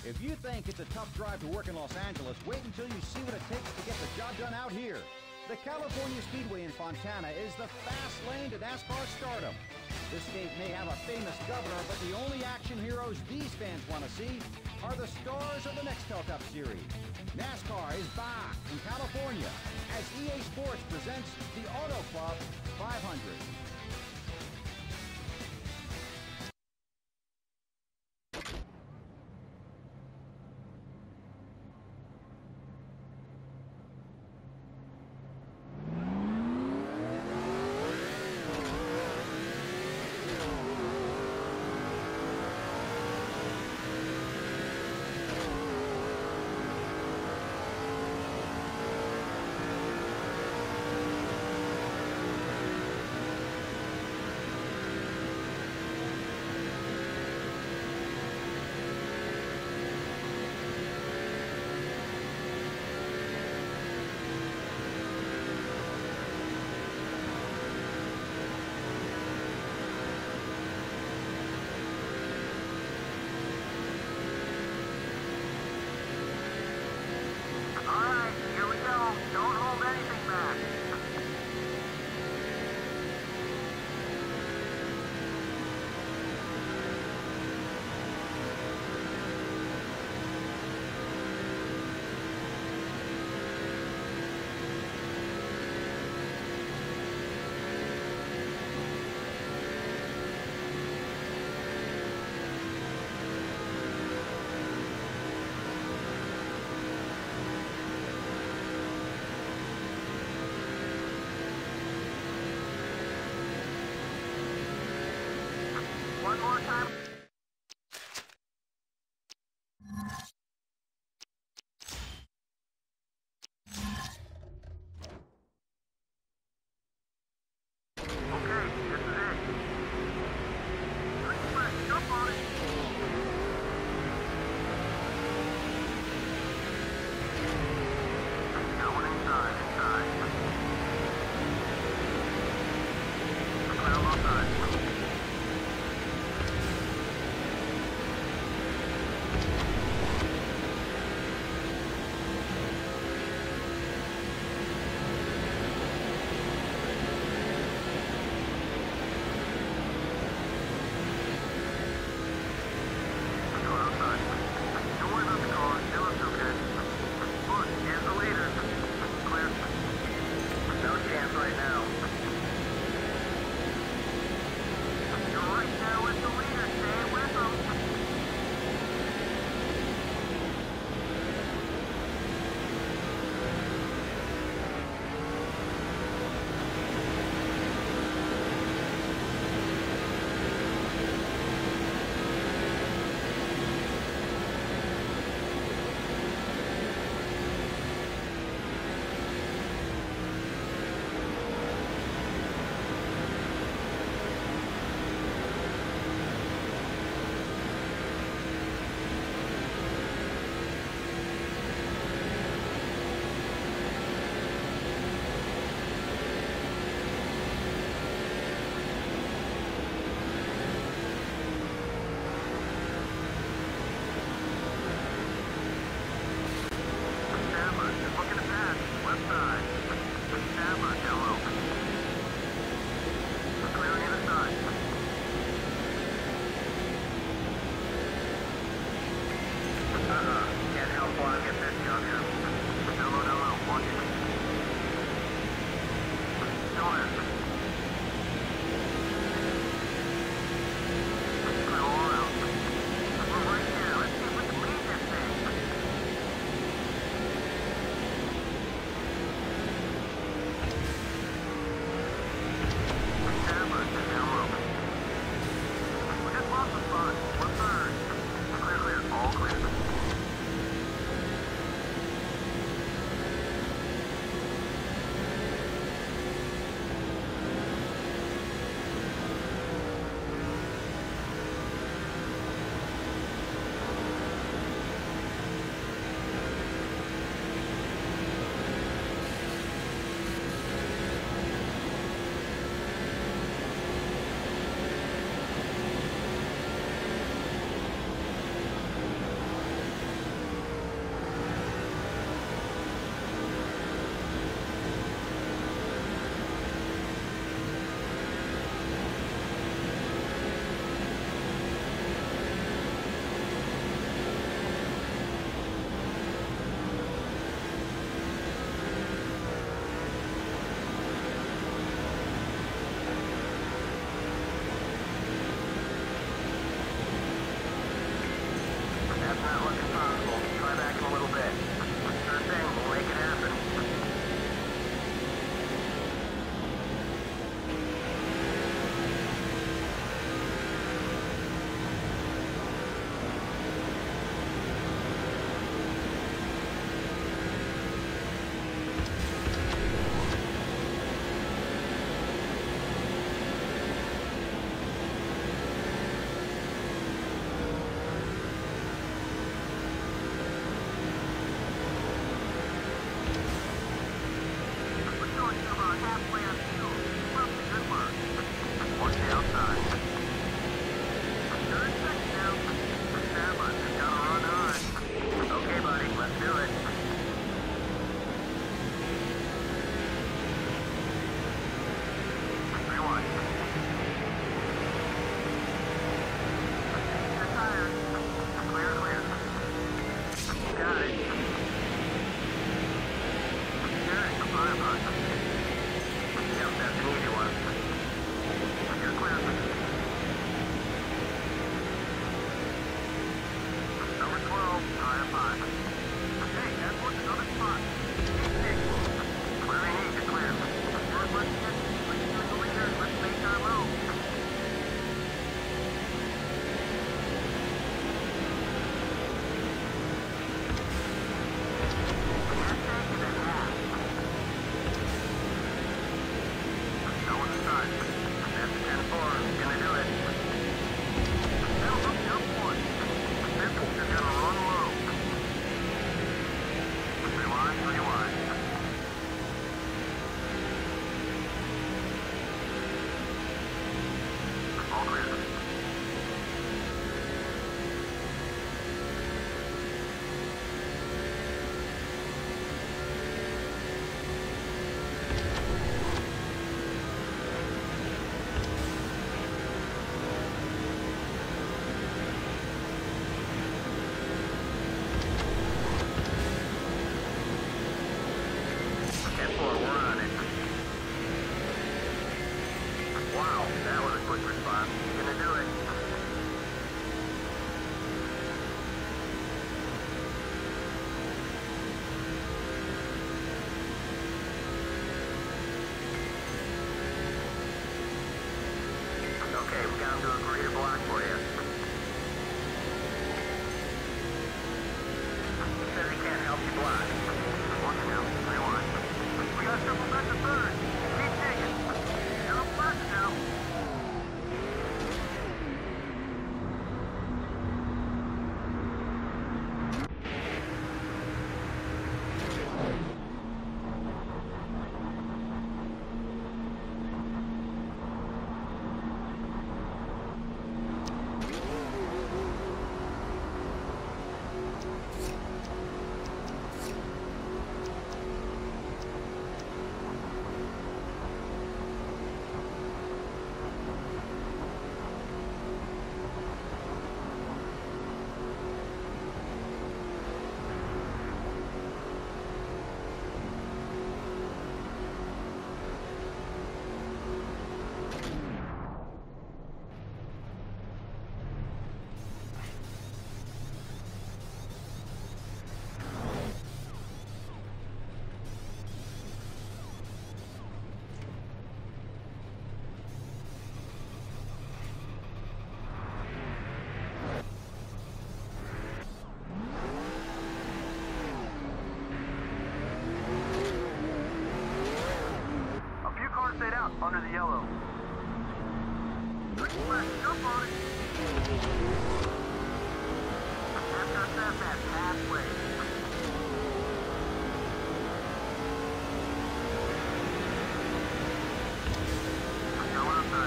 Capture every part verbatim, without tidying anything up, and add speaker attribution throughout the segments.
Speaker 1: If you think it's a tough drive to work in Los Angeles, wait until you see what it takes to get the job done out here. The California Speedway in Fontana is the fast lane to NASCAR stardom. This state may have a famous governor, but the only action heroes these fans want to see are the stars of the Nextel Cup Series. NASCAR is back in California as E A Sports presents the Auto Club five hundred.
Speaker 2: One more time. Okay, this is it. Let's jump on it. Going inside, inside. Clear offside. We're showing you about halfway on fuel. Must be good work. Watch the outside. thirty seconds now. Stand by. Just gotta run on. Okay, buddy. Let's do it. Rewind. Your tires. Clear, clear. Got it. Steering. Five bucks. Yep, that's an easy one. You're clear. Number twelve, tire five. Hey, that's worth another spot. Eight six. Where we need to clear. First, let's get let's get the leader. Let's make our move. Gas tank is at half. Go on the side. That's ten four. Gonna do it. That'll hook you up one. This one's just gonna run low. Rewind, rewind. All clear. ten four, we're on it. Wow, that was a quick response. Gonna do it. Okay, we got to agree to block for you. He says he can't help you block. Watch now. Rewind. We got triple back to third. Keep digging. You're up first now. Stayed out under the yellow. Left, jump on it. After a step at halfway. Go outside.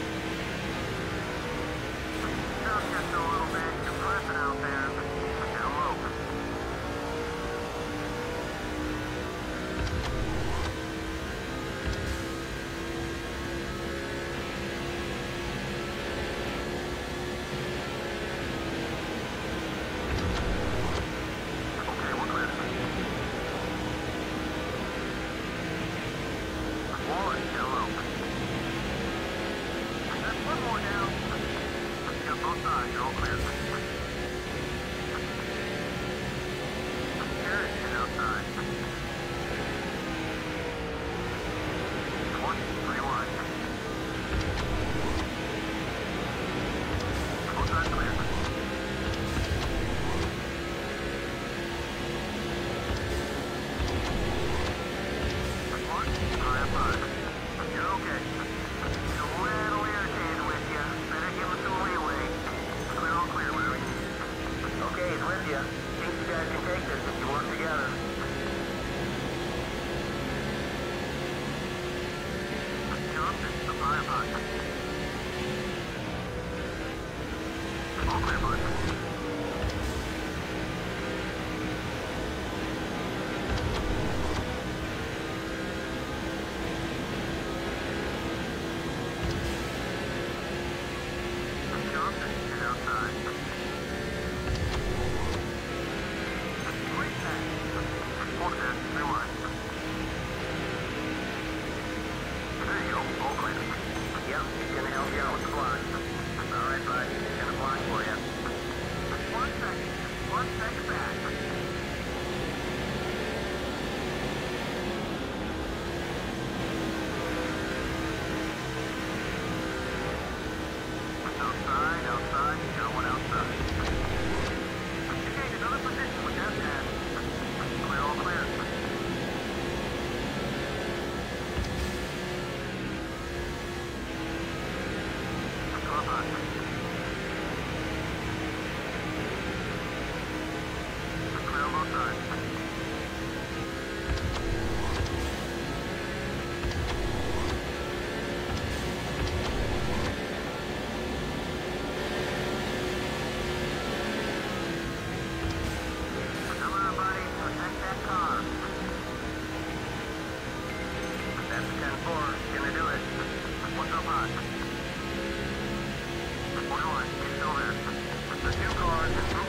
Speaker 2: Just just a little bit. You're pressing out there. Down low. Sergeant.